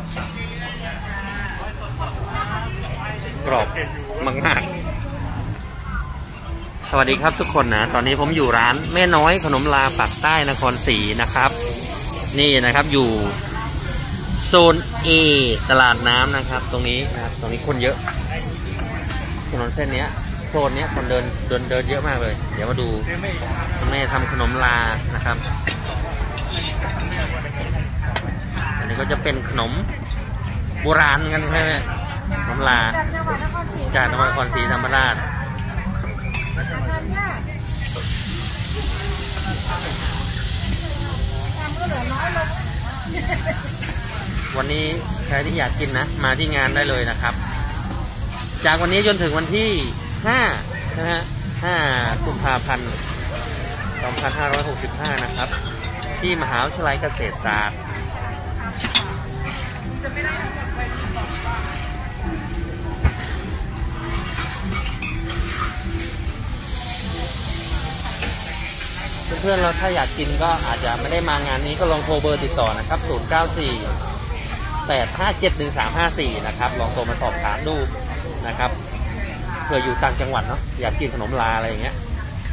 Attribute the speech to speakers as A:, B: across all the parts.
A: กรอบมากๆสวัสดีครับทุกคนนะตอนนี้ผมอยู่ร้านแม่น้อยขนมลาปากใต้นครศรีนะครับนี่นะครับอยู่โซน A ตลาดน้ำนะครับตรงนี้นะครับตรงนี้คนเยอะถนนเส้นนี้โซนนี้คนเดินเยอะมากเลยเดี๋ยวมาดูแม่ทำขนมลานะครับอันนี้ก็จะเป็นขนมโบราณกันใช่ไหมขนมลาจากนครศรีธรรมราชวันนี้ใครที่อยากกินนะมาที่งานได้เลยนะครับจากวันนี้จนถึงวันที่5นะฮะ5 กุมภาพันธ์ 2565นะครับที่มหาวิทยาลัยเกษตรศาสตร์เพื่อนๆเราถ้าอยากกินก็อาจจะไม่ได้มางานนี้ก็ลองโทรเบอร์ติดต่อนะครับ0948571354นะครับลองโทรมาสอบถามดูนะครับเผื่ออยู่ต่างจังหวัดเนาะอยากกินขนมลาอะไรอย่างเงี้ย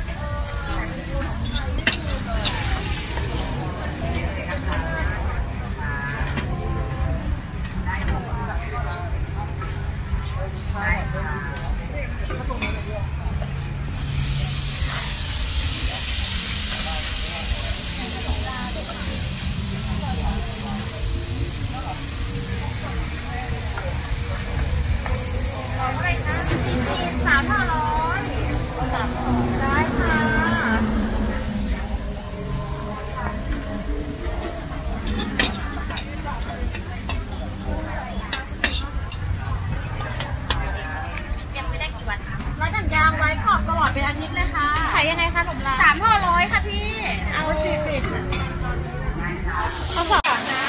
B: เป็นอาทิตย์เลยค่ะขายยังไงคะขนมลา3 ห่อ100ค่ะพี่เอา40เขาบอกนะ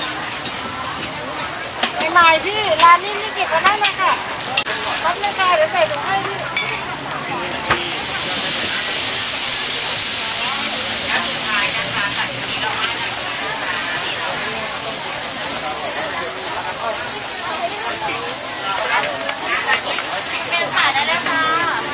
B: ใหม่ๆพี่ร้านนี้เก็บมาได้เลยค่ะรับเลยค่ะเดี๋ยวใส่ถุงให้พี่เป็นขายได้เลยค่ะ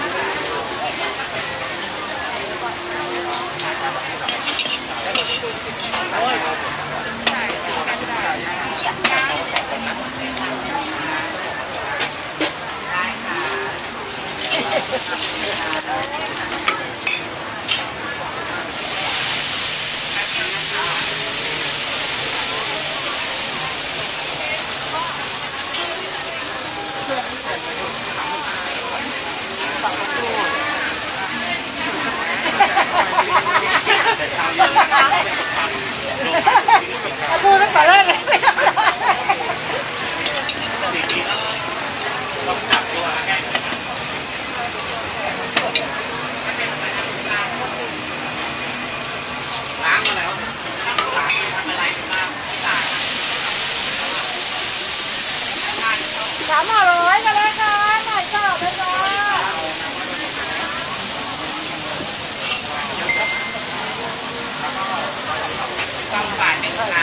B: พูดตั้งแต่แรกเลยล้างมาแล้วล้างทำอะไรมา3 ห่อ100กันเลยค่ะหน่อยจ้าเลยจ้าต้องบาท1 ค่ะ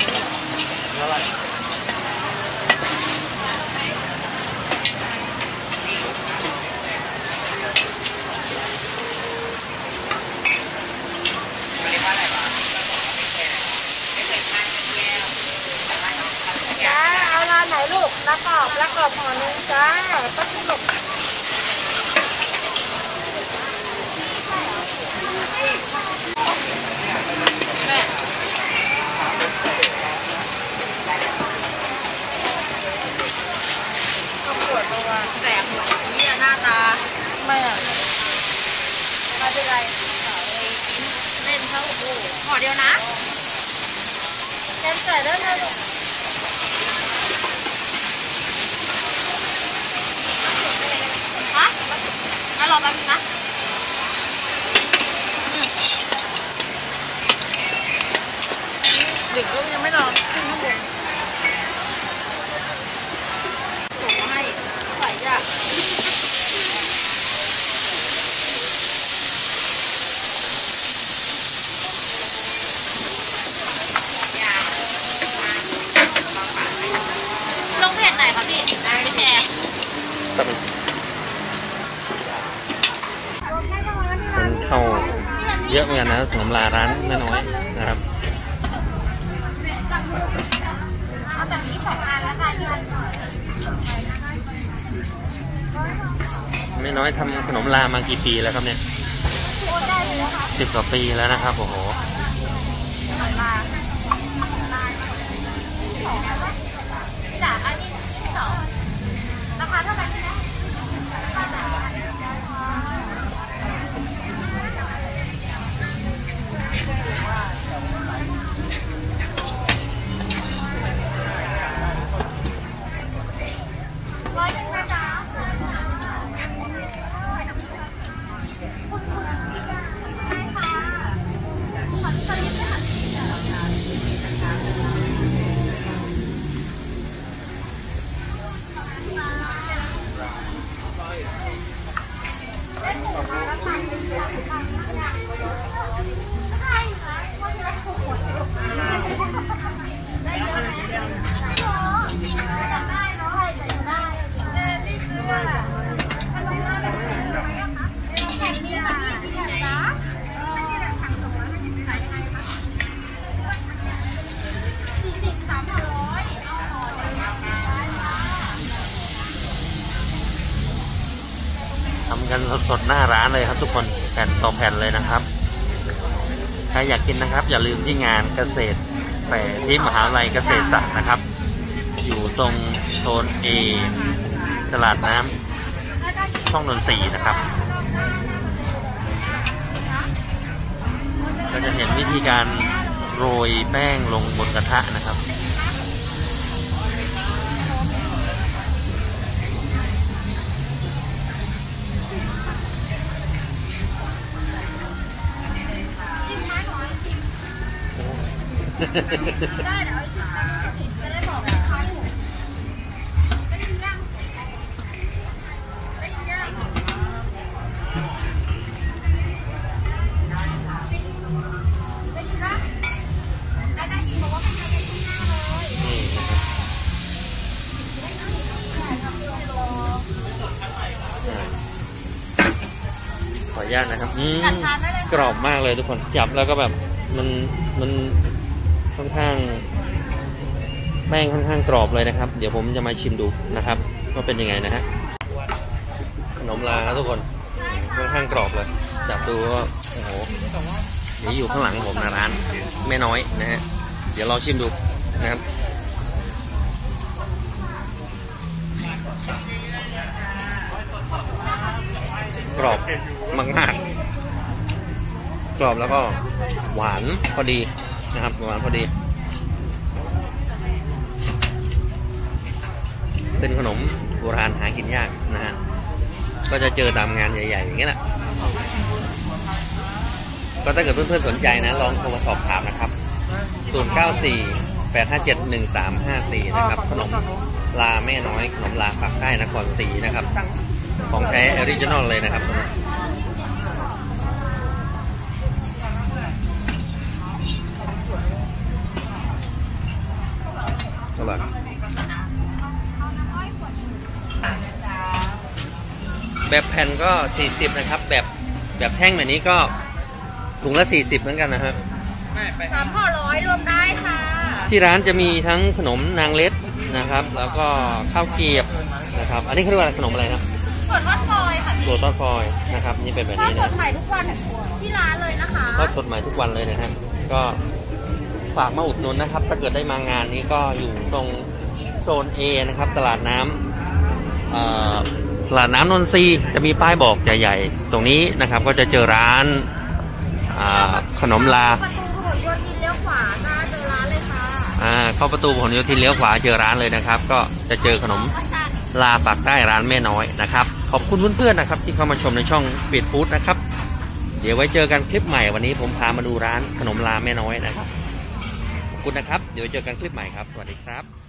B: ไหนลูกแล้วก็ห่อนึงจ้าต้องกินลูกแม่ก็ปวดตัวแสบหัวนี่หน้าตาไม่อะมาเป็นไรเล่นเขาห่อเดียวนะแกมใส่ได้เลยลูกรอแป๊บนึงนะเด็กก็ยังไม่นอนขึ้นข้างบนส่งมาให้ใส่ยาก
A: คนเข้าเยอะเหมือนกันนะขนมลาร้านแม่น้อยนะครับแม่น้อยทำขนมลามากี่ปีแล้วครับเนี่ย10 กว่าปีแล้วนะครับโอ้โห
B: ราคาเท่าไหร่
A: ทำกันสดๆหน้าร้านเลยครับทุกคนแผ่นต่อแผ่นเลยนะครับใครอยากกินนะครับอย่าลืมที่งานเกษตรแฟร์ที่มหาวิทยาลัยเกษตรศาสตร์นะครับอยู่ตรงโซน A ตลาดน้ำช่องนนทรีนะครับก็จะเห็นวิธีการโรยแป้งลงบนกระทะนะครับ
B: ได้เดี๋ยวจะได้บอกราคาถูกได้ยินยังได้ยินยังได้ยินบอกว่าเป็นอะไรที่หน้าเลย
A: ขออนุญาตนะครับกรอบมากเลยทุกคนจับแล้วก็แบบมันค่อนข้างแป้งค่อนข้างกรอบเลยนะครับเดี๋ยวผมจะมาชิมดูนะครับว่าเป็นยังไงนะฮะขนมลาครับทุกคนค่อนข้างกรอบเลยจับดูว่าโอ้โหนี่อยู่ข้างหลังผมนะร้านแม่น้อยนะฮะเดี๋ยวลองชิมดูนะครับกรอบมากๆกรอบแล้วก็หวานพอดีนะครับหวานพอดีเป็นขนมโบราณหากินยากนะฮะก็จะเจอตามงานใหญ่ๆอย่างเงี้ยแหละก็ถ้าเกิดเพื่อนๆสนใจนะลองโทรมาสอบถามนะครับ0948571354นะครับขนมลาแม่น้อยขนมลาปากใต้นครศรีนะครับของแท้ออริจินอลเลยนะครับอร่อยแบบแผ่นก็40นะครับแบบแท่งแบบนี้ก็ถุงละ40เหมือนกันนะครับ
B: 3 ห่อ 100รวมได้ค่ะ
A: ที่ร้านจะมีทั้งขนมนางเล็ดนะครับแล้วก็ข้าวเกรียบนะครับอันนี้เขาเรียกว่าขนมอะไรนะ
B: ถั่วทอดฟอยค่ะ
A: ถั่วทอดฟอยนะครับนี่เป็นแบบนี้นะ
B: ทอดสดใหม่ทุกวันที่ร้านเลยนะคะ
A: ทอดสดใหม่ทุกวันเลยนะฮะก็ฝากมาอุดหนุนนะครับถ้าเกิดได้มางานนี้ก็อยู่ตรงโซน A นะครับตลาดน้ำนนทรีจะมีป้ายบอกใหญ่ๆตรงนี้นะครับก็จะเจอร้านขนมลา
B: ประตูผลโยธินเลี้ยวขวาน่าเจอร้านเลย
A: ค่ะเข้าประตูผลโยธินเลี้ยวขวาเจอร้านเลยนะครับก็จะเจอขนมลาปากใต้ร้านแม่น้อยนะครับขอบคุณเพื่อนๆนะครับที่เข้ามาชมในช่องสปีดฟู้ดนะครับเดี๋ยวไว้เจอกันคลิปใหม่วันนี้ผมพามาดูร้านขนมลาแม่น้อยนะครับขอบคุณนะครับเดี๋ยวเจอกันคลิปใหม่ครับสวัสดีครับ